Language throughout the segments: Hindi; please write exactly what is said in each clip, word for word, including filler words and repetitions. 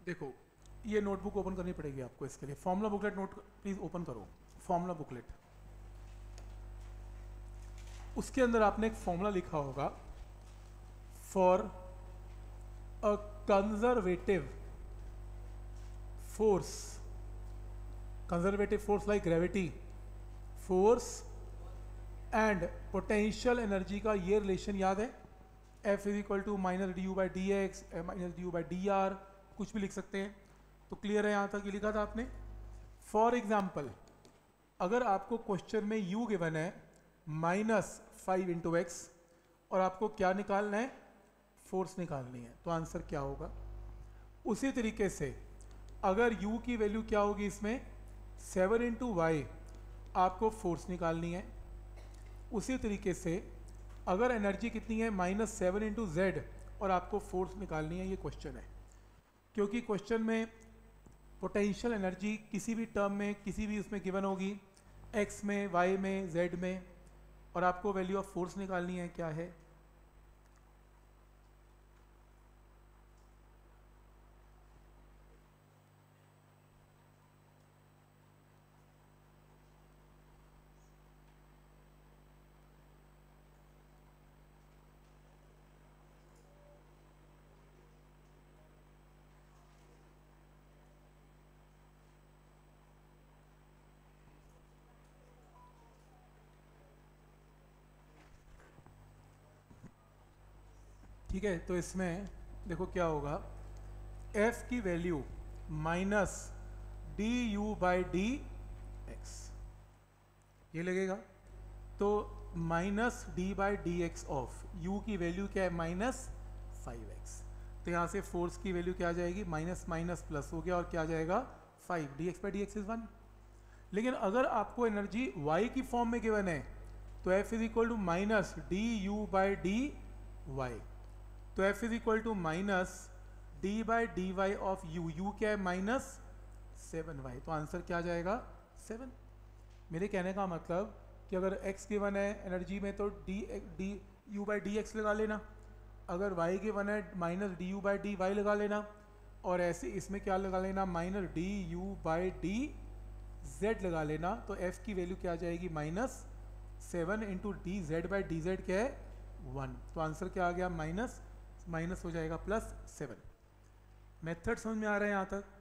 देखो, ये नोटबुक ओपन करनी पड़ेगी आपको इसके लिए। Formula booklet note please open करो, फॉर्मूला बुकलेट। उसके अंदर आपने एक फॉर्मूला लिखा होगा for a conservative force, conservative force like gravity force and potential energy का ये रिलेशन याद है, F is equal to minus D you by D X minus D you by D R, कुछ भी लिख सकते हैं। तो क्लियर है यहाँ तक, ये लिखा था आपने। फॉर एग्जाम्पल, अगर आपको क्वेश्चन में u गिवन है माइनस फाइव इंटू एक्स और आपको क्या निकालना है, फोर्स निकालनी है, तो आंसर क्या होगा। उसी तरीके से अगर u की वैल्यू क्या होगी इसमें सेवन इंटू वाई, आपको फोर्स निकालनी है। उसी तरीके से अगर एनर्जी कितनी है माइनस सेवन इंटू जेड और आपको फोर्स निकालनी है, ये क्वेश्चन है। क्योंकि क्वेश्चन में पोटेंशियल एनर्जी किसी भी टर्म में किसी भी उसमें गिवन होगी, एक्स में, वाई में, जेड में, और आपको वैल्यू ऑफ फोर्स निकालनी है क्या है। ठीक है, तो इसमें देखो क्या होगा, f की value minus D you by D X, ये लगेगा। तो minus D by D x of u की वैल्यू क्या है माइनस फाइव एक्स, तो यहाँ से फोर्स की वैल्यू क्या आ जाएगी, माइनस माइनस प्लस हो गया और क्या आ जाएगा five, D x by D x is one. लेकिन अगर आपको एनर्जी y की फॉर्म में गिवन है तो f is equal to minus D you by D Y, तो f is equal to minus D by D Y of u, u क्या है माइनस सेवन वाई, तो आंसर क्या आ जाएगा सेवन। मेरे कहने का मतलब कि अगर x गिवन है एनर्जी में तो D D you by D X लगा लेना, अगर y गिवन है minus D you by D Y लगा लेना, और ऐसे इसमें क्या लगा लेना minus D you by D Z लगा लेना, तो f की वैल्यू क्या आ जाएगी minus seven into D Z by D Z क्या है वन, तो आंसर क्या आ गया माइनस माइनस हो जाएगा प्लस सेवन। मेथड समझ में आ रहा है यहाँ तक।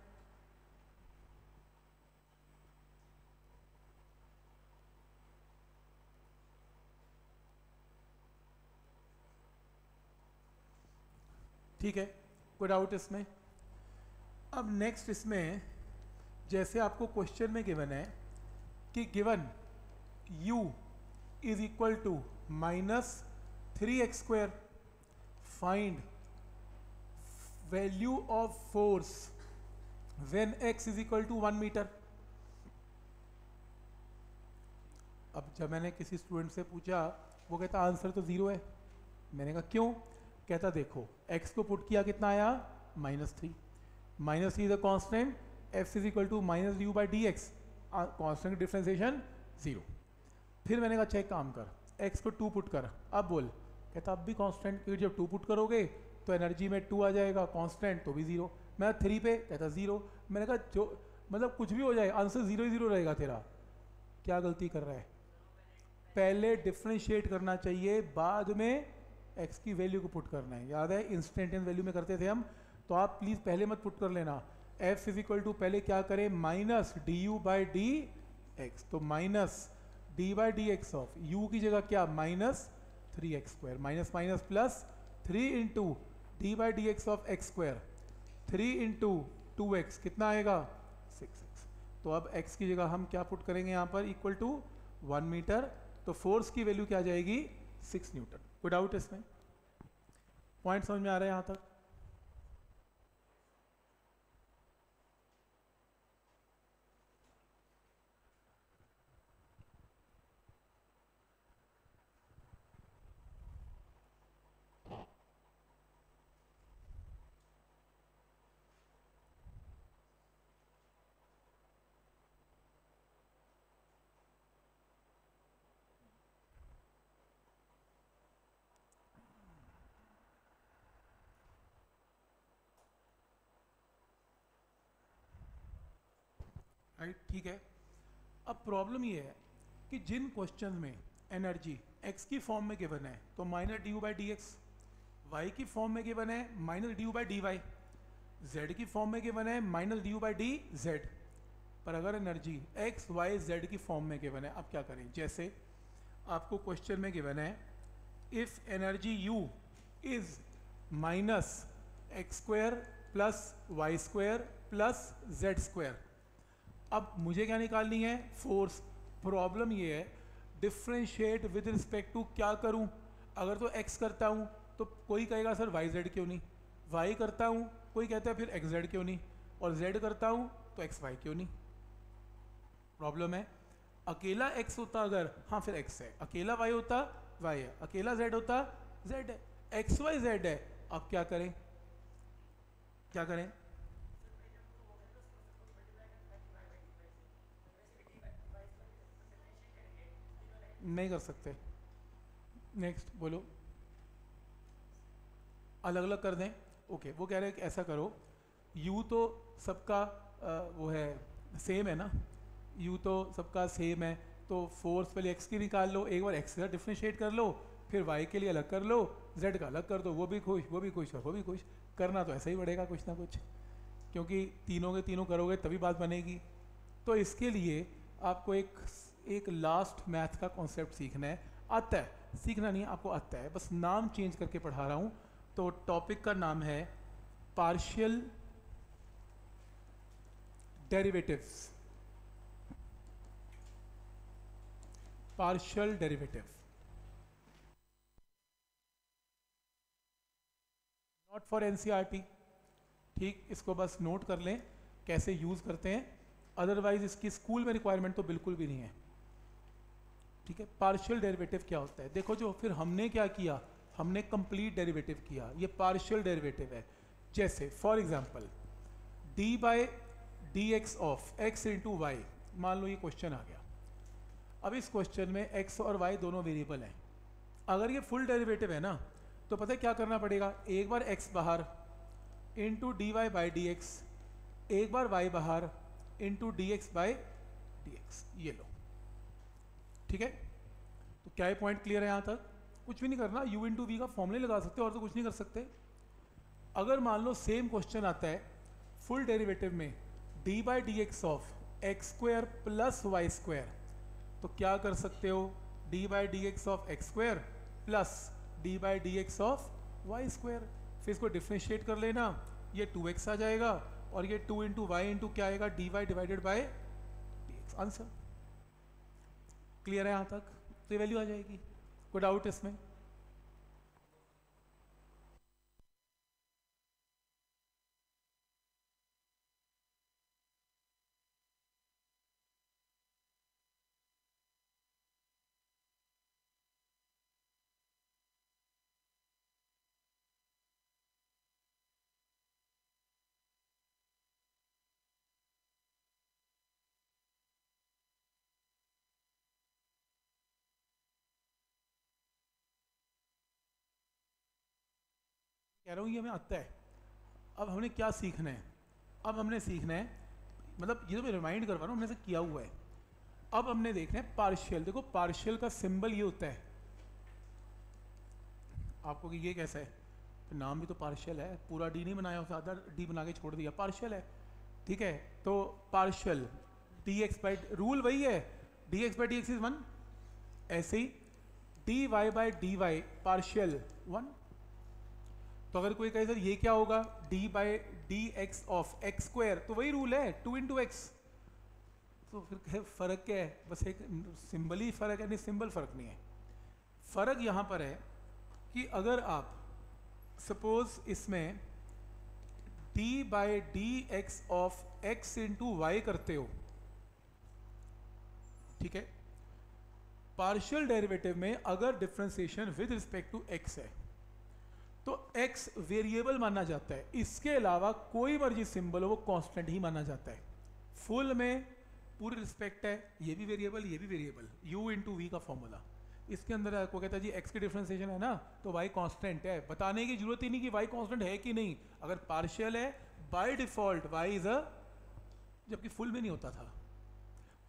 ठीक है, कोई डाउट इसमें। अब नेक्स्ट इसमें जैसे आपको क्वेश्चन में गिवन है कि given u is equal to minus three X square, find value of force when x is equal to one metre. अब जब मैंने किसी स्टूडेंट से पूछा, वो कहता आंसर तो जीरो है। मैंने कहा क्यों, कहता देखो x को पुट किया कितना आया minus three, minus three is a constant, f is equal to minus D you by D X, constant differentiation zero. फिर मैंने कहा चेक काम कर, x को टू पुट कर, अब बोल, कहता अब भी कांस्टेंट, क्योंकि जब टू पुट करोगे तो एनर्जी में टू आ जाएगा, कांस्टेंट तो भी जीरो। मैं थ्री पे, कहता जीरो। मैंने कहा जो मतलब कुछ भी हो जाए आंसर जीरो ही जीरो रहेगा तेरा, क्या गलती कर रहा है। पहले डिफ्रेंशिएट करना चाहिए, बाद में x की वैल्यू को पुट करना है। याद है इंस्टेंटेनियस वैल्यू में करते थे हम, तो आप प्लीज़ पहले मत पुट कर लेना। f इज इक्वल टू पहले क्या करें minus D you by D x, तो minus D by D x of u की जगह क्या minus three X square, minus minus plus three into D by D x of x square, three into two X कितना आएगा सिक्स एक्स। तो अब x की जगह हम क्या पुट करेंगे यहाँ पर इक्वल टू वन मीटर, तो फोर्स की वैल्यू क्या आ जाएगी सिक्स न्यूटन। कोई डाउट इसमें, पॉइंट समझ में आ रहा है यहाँ तक। राइट, ठीक है। अब प्रॉब्लम ये है कि जिन क्वेश्चन में एनर्जी x की फॉर्म में गिवन है तो minus D you by D X, Y की फॉर्म में गिवन है minus D you by D Y, Z की फॉर्म में गिवन है minus D you by D Z. पर अगर एनर्जी x, y, z की फॉर्म में गिवन है, अब क्या करें? जैसे आपको क्वेश्चन में गिवन है if energy u is minus X square plus Y square plus Z square. अब मुझे क्या निकालनी है? फोर्स। प्रॉब्लम ये है डिफ्रेंशिएट विद रिस्पेक्ट टू क्या करूं? अगर तो x करता हूं तो कोई कहेगा सर वाई जेड क्यों नहीं, y करता हूं कोई कहता है फिर एक्स जेड क्यों नहीं, और z करता हूं तो एक्स वाई क्यों नहीं। प्रॉब्लम है अकेला x होता अगर, हाँ फिर x है, अकेला y होता y है, अकेला z होता z है, एक्स वाई जेड है। अब क्या करें? क्या करें? नहीं कर सकते। नेक्स्ट बोलो, अलग अलग कर दें। ओके, वो कह रहे हैं कि ऐसा करो, u तो सबका वो है सेम है ना, u तो सबका सेम है, तो फोर्स पहले x की निकाल लो, एक बार x का डिफ्रेंशिएट कर लो, फिर y के लिए अलग कर लो, z का अलग कर दो, वो भी खुश, वो भी खुश और वो भी खुश। करना तो ऐसा ही पड़ेगा कुछ ना कुछ, क्योंकि तीनों के तीनों करोगे तभी बात बनेगी। तो इसके लिए आपको एक एक लास्ट मैथ का कॉन्सेप्ट सीखना है। आता है, सीखना नहीं है, आपको आता है, बस नाम चेंज करके पढ़ा रहा हूँ। तो टॉपिक का नाम है partial derivatives. Partial derivative, not for NCERT. ठीक, इसको बस नोट कर लें कैसे यूज करते हैं, अदरवाइज इसकी स्कूल में रिक्वायरमेंट तो बिल्कुल भी नहीं है। ठीक है, पार्शियल डेरिवेटिव क्या होता है? देखो, जो फिर हमने क्या किया, हमने कंप्लीट डेरिवेटिव किया, ये पार्शियल डेरिवेटिव है। जैसे for example d by D x of x into Y, मान लो ये क्वेश्चन आ गया। अब इस क्वेश्चन में x और y दोनों वेरिएबल हैं। अगर ये फुल डेरिवेटिव है ना, तो पता है क्या करना पड़ेगा? एक बार x बाहर into D Y by D X, एक बार y बाहर into D x by D X, ये लो। ठीक है, तो क्या ये पॉइंट क्लियर है? यहाँ तक कुछ भी नहीं करना, u इंटू वी का फॉर्मूले लगा सकते हो और तो कुछ नहीं कर सकते। अगर मान लो सेम क्वेश्चन आता है फुल डेरिवेटिव में d by D x of x square plus Y square, तो क्या कर सकते हो? d by D x of x square plus d by D x of Y square, फिर इसको डिफ्रेंशिएट कर लेना, ये टू एक्स आ जाएगा और ये टू इंटू वाई इंटू क्या आएगा? D y divided by D x. Answer clear है यहाँ तक? तो ये वैल्यू आ जाएगी। कोई डाउट इसमें? कह रहा हूँ ये हमें आता है। अब हमने क्या सीखना है? अब हमने सीखना है, मतलब ये तो मैं रिमाइंड करवा रहा हूँ, हमने से किया हुआ है। अब हमने देखना है पार्शियल। देखो, पार्शियल का सिंबल ये होता है आपको कि ये कैसा है, तो नाम भी तो पार्शियल है, पूरा डी नहीं बनाया, उसे आधा डी बना के छोड़ दिया, पार्शियल है। ठीक है, तो partial d x by, rule वही है, d x by D x is one. ऐसे ही d Y by D y partial one. तो अगर कोई कहे सर ये क्या होगा, d by D x of x square, तो वही रूल है, टू इंटू एक्स। तो फिर फर्क क्या है? बस एक सिंबल ही फर्क है, नहीं सिंबल फर्क नहीं है। फर्क यहाँ पर है कि अगर आप सपोज इसमें d by D x of x into y करते हो, ठीक है, पार्शियल डेरिवेटिव में अगर differentiation with respect to x है तो x वेरिएबल माना जाता है, इसके अलावा कोई मर्जी सिंबल हो वो कांस्टेंट ही माना जाता है। फुल में पूरी रिस्पेक्ट है, ये भी वेरिएबल ये भी वेरिएबल, u इंटू वी का फॉर्मूला। इसके अंदर आपको कहता है जी x की डिफ्रेंसिएशन है ना, तो y कांस्टेंट है। बताने की जरूरत ही नहीं कि y कांस्टेंट है कि नहीं, अगर पार्शियल है by default y is a, जबकि फुल में नहीं होता था,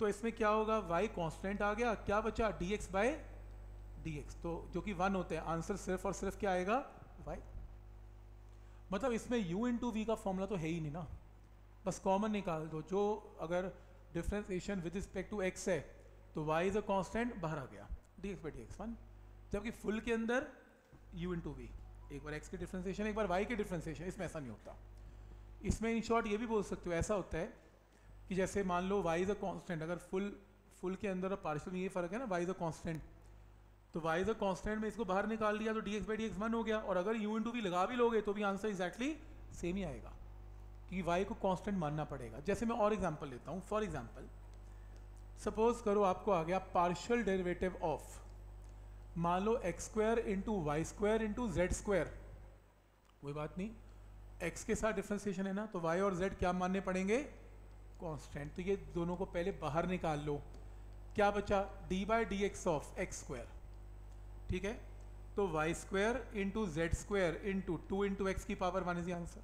तो इसमें क्या होगा, y कांस्टेंट आ गया, क्या बचा d x by D x, तो जो कि वन होते हैं, आंसर सिर्फ और सिर्फ क्या आएगा y। मतलब इसमें u इंटू वी का फॉर्मूला तो है ही नहीं ना, बस कॉमन निकाल दो, जो अगर differentiation with respect to x है तो y इज अ कांस्टेंट बाहर आ गया, d x by D x one, जबकि फुल के अंदर u इंटू वी, एक बार x की डिफ्रेंसिएशन एक बार y की डिफ्रेंसिएशन, इसमें ऐसा नहीं होता। इसमें इन शॉर्ट ये भी बोल सकते हो, ऐसा होता है कि जैसे मान लो y इज अ कांस्टेंट, अगर फुल फुल के अंदर और पार्शियल में ये फर्क है ना, y इज अ कांस्टेंट, तो y इज अ कांस्टेंट में इसको बाहर निकाल लिया तो d x by D x one हो गया, और अगर u इंटू वी लगा भी लोगे तो भी आंसर एग्जैक्टली सेम ही आएगा, कि y को कांस्टेंट मानना पड़ेगा। जैसे मैं और एग्जांपल लेता हूँ, फॉर एग्जांपल सपोज करो आपको आ गया पार्शियल डेरिवेटिव ऑफ, मान लो x square into y square into z square, कोई बात नहीं, x के साथ डिफ्रेंसिएशन है ना, तो y और z क्या मानने पड़ेंगे, कांस्टेंट, तो ये दोनों को पहले बाहर निकाल लो, क्या बचा d by D x of x square, ठीक है, तो y square into z square into two into x की power one is the answer.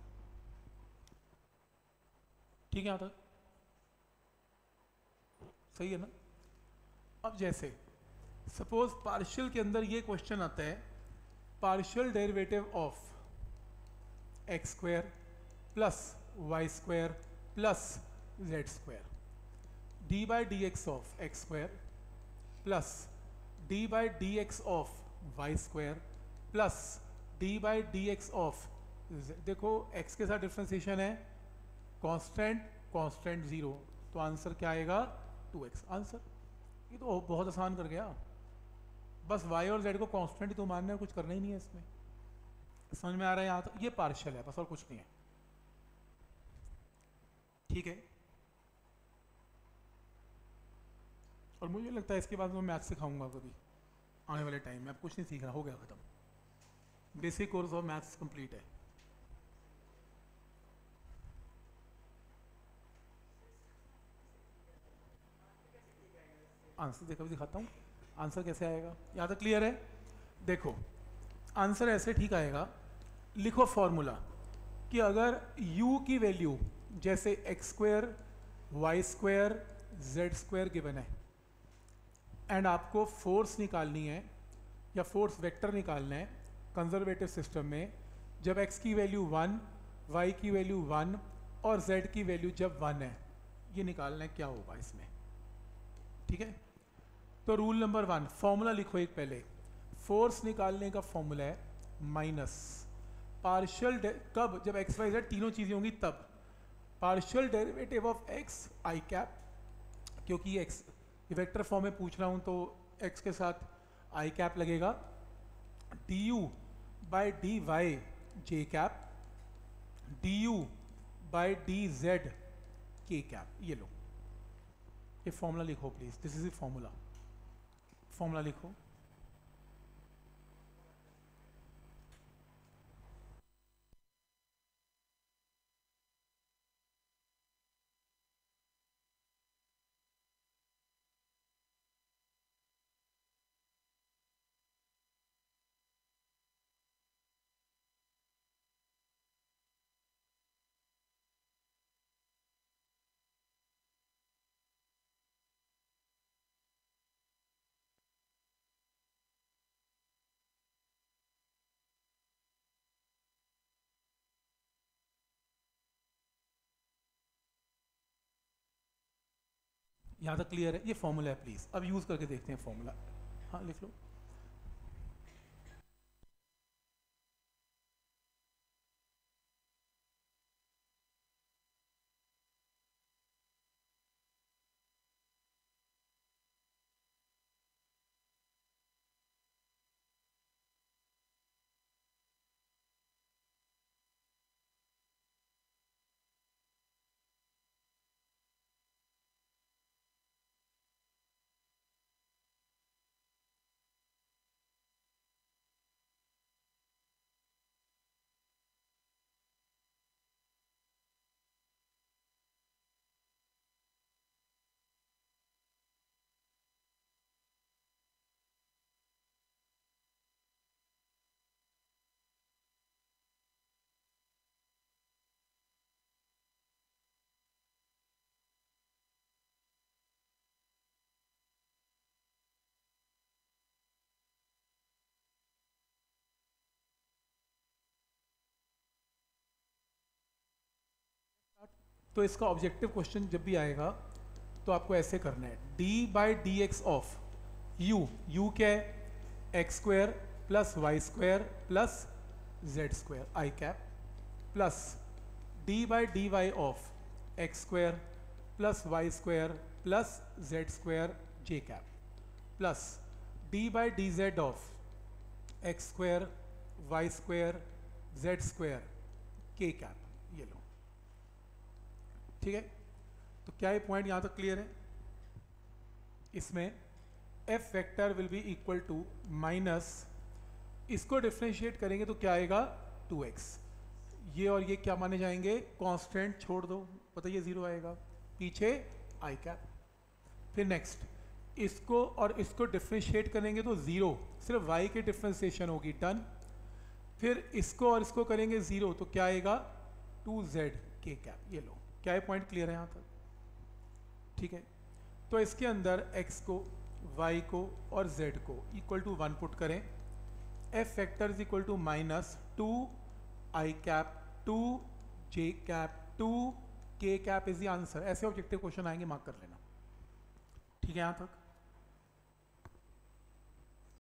ठीक है, यहाँ तक सही है ना। अब जैसे सपोज पार्शियल के अंदर ये क्वेश्चन आता है, partial derivative of x square plus Y square plus Z square, d by D x of x square plus d by D x of Y square plus d by D x of, देखो x के साथ डिफ्रेंसिएशन है, कांस्टेंट कांस्टेंट जीरो, तो आंसर क्या आएगा टू एक्स आंसर। ये तो बहुत आसान कर गया, बस y और z को कांस्टेंट ही तो मानना है, कुछ करना ही नहीं है इसमें। समझ में आ रहा है यहाँ तक, ये पार्शियल है बस और कुछ नहीं है, ठीक है। और मुझे लगता है इसके बाद मैं मैथ्स सिखाऊंगा कभी आने वाले टाइम में, अब कुछ नहीं सीख रहा, हो गया खत्म, basic course of maths complete है। आंसर देखो दिखाता हूँ, आंसर कैसे आएगा, यहाँ तक क्लियर है। देखो आंसर ऐसे ठीक आएगा, लिखो फॉर्मूला कि अगर u की वैल्यू जैसे x square y square z square given है, एंड आपको फोर्स निकालनी है या फोर्स वेक्टर निकालना है कंजर्वेटिव सिस्टम में, जब x की वैल्यू वन, y की वैल्यू वन और z की वैल्यू जब वन है, ये निकालना है क्या होगा इसमें, ठीक है। तो रूल नंबर वन, फॉर्मूला लिखो एक पहले, फोर्स निकालने का फॉर्मूला है माइनस पार्शियल, कब, जब एक्स वाई जेड तीनों चीज़ें होंगी तब, partial derivative of x i cap, क्योंकि ये एक्स वेक्टर फॉर्म में पूछ रहा हूँ तो x के साथ आई कैप लगेगा, d you by D y j cap, d you by D z k cap, ये लो, ये फॉर्मूला लिखो please, this is a formula, formula लिखो। यहाँ तक क्लियर है, ये फॉर्मूला है प्लीज, अब यूज करके देखते हैं फॉर्मूला। हाँ लिख लो। तो इसका ऑब्जेक्टिव क्वेश्चन जब भी आएगा तो आपको ऐसे करना है, d by D x of u, u क्या है, x square plus Y square plus Z square i cap, plus d by D Y of x square plus Y square plus Z square j cap, plus d by D z of x square y square z square k cap, ये लो। ठीक है, तो क्या ये पॉइंट यहाँ तक क्लियर है? इसमें f vector will be equal to minus, इसको डिफ्रेंशिएट करेंगे तो क्या आएगा, टू एक्स, ये और ये क्या माने जाएंगे, कांस्टेंट, छोड़ दो, पता ये जीरो आएगा, पीछे आई कैप। फिर नेक्स्ट इसको और इसको डिफ्रेंशिएट करेंगे तो ज़ीरो, सिर्फ y की डिफ्रेंशिएशन होगी, डन। फिर इसको और इसको करेंगे ज़ीरो तो क्या आएगा, टू जेड के कैप, ये लो। क्या ये पॉइंट क्लियर है यहाँ तक? ठीक है, तो इसके अंदर x को, y को और z को इक्वल टू वन पुट करें, f factor is equal to minus two i cap two j cap two k cap is the answer. ऐसे ऑब्जेक्टिव क्वेश्चन आएंगे, मार्क कर लेना। ठीक है यहाँ तक?